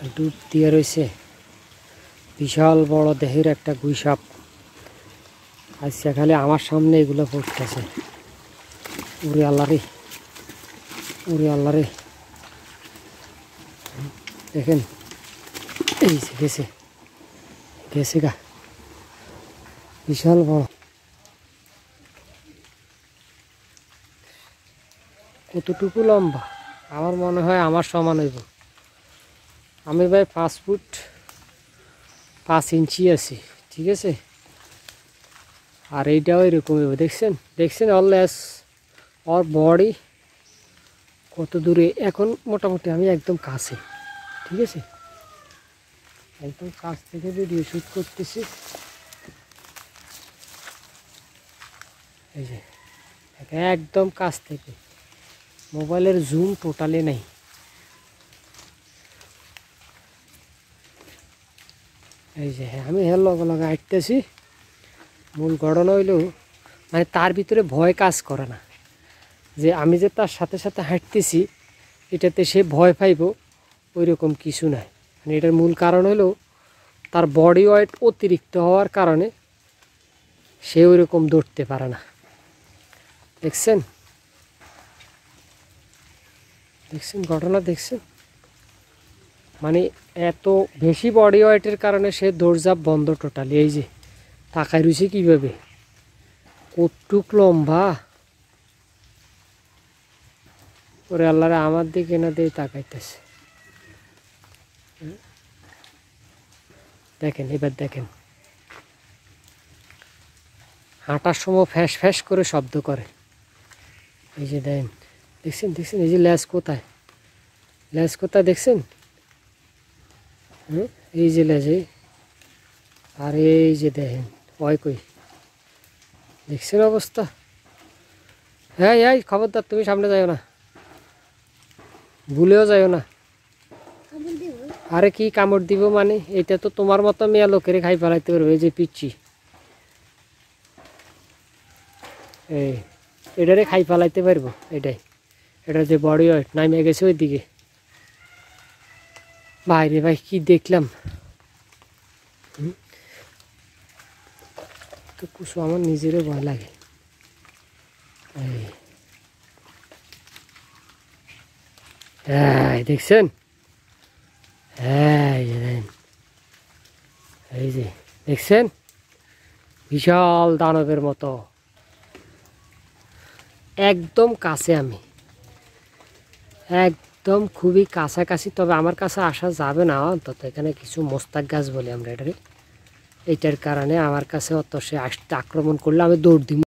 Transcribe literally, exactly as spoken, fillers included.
ডুব দিয়ে রয়েছে বিশাল বড় দেহের একটা গুইসাপ। আজকে খালি আমার সামনে এগুলো পড়তেছে। উড়ে আল্লাহ রে, উড়ে আল্লাহ রে, দেখেন এই যে গেছে গেছে গা, বিশাল বড়। কতটুকু লম্বা? আমার মনে হয় আমার সমান হইব। আমি ভাই পাঁচ ফুট পাঁচ ইঞ্চি আছি, ঠিক আছে। আর এইটাও এরকম হইব, দেখছেন দেখছেন অর লেস ওর বডি কত দূরে। এখন মোটামুটি আমি একদম কাছে, ঠিক আছে, একদম কাছ থেকে ভিডিও শ্যুট করতেছি। এই যে একদম কাছ থেকে, মোবাইলের জুম টোটালি নাই। এই যে হ্যাঁ, আমি হের লগে লগে হাঁটতেছি। মূল ঘটনা হইলেও মানে তার ভিতরে ভয় কাজ করে না, যে আমি যে তার সাথে সাথে হাঁটতেছি এটাতে সে ভয় পাইব ওই রকম কিছু নাই। মানে এটার মূল কারণ হলো তার বডি ওয়েট অতিরিক্ত হওয়ার কারণে সে ওই রকম দৌড়তে পারে না। দেখছেন দেখছেন ঘটনা দেখছেন, মানে এত বেশি বডি ওয়েটের কারণে সে দৌড়ঝাঁপ বন্ধ টোটালি। এই যে তাকায় রয়েছে কীভাবে, কতটুক লম্বা। ওরে আল্লাহরে, আমার দিকে না দিয়ে তাকাইতেছে। দেখেন এবার দেখেন, হাঁটার সময় ফ্যাস ফ্যাস করে শব্দ করে। এই যে দেখেন, দেখছেন দেখছেন এই যে ল্যাস কোথায়, ল্যাস কোথায় দেখছেন? হ্যাঁ এই যে লেজে, আর এই যে দেখেন ওই কই, দেখছেন অবস্থা? হ্যাঁ এই খবরদার, তুমি সামনে যাও না, ভুলেও যাও না। আরে কি কামড় দিব মানে? এটা তো তোমার মতো মেয়া লোকেরে খাই ফেলাইতে পারবে। এই যে পিচ্ছি, এই এটারে খাই ফেলাইতে পারবো। এটাই, এটা যে বডি ওয়েট নামে গেছে ওই দিকে। বাইরে ভাই কি দেখলাম, তো কুসু আমার নিজেরও ভয় লাগে। এই দেখছেন, এই যে এই যে দেখছেন, বিশাল দানবের মতো একদম কাছে। আমি একদম খুবই কাছাকাছি, তবে আমার কাছে আসা যাবে না অন্তত। এখানে কিছু মোস্তাক গাছ বলি আমরা এটারে, এইটার কারণে আমার কাছে অত সে আসতে আক্রমণ করলে আমি দৌড় দিব।